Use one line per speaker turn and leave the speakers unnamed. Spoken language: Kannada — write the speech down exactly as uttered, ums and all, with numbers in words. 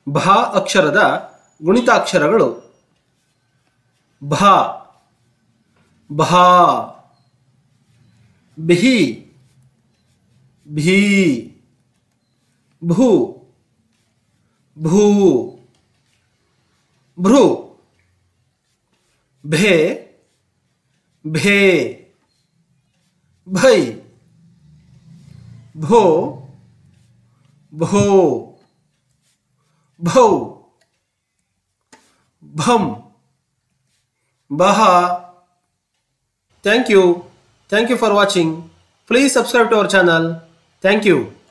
ಭ ಅಕ್ಷರದ ಗುಣಿತಾಕ್ಷರಗಳು. ಭ, ಭಾ, ಭಿ, ಭೀ, ಭೂ, ಭೂ, ಭೃ, ಭೇ, ಭೇ, ಭೈ, ಭೋ, ಭೋ, ಭೌ, ಭಂ, ಬಹ. Thank you. Thank you for watching. Please subscribe to our channel. Thank you.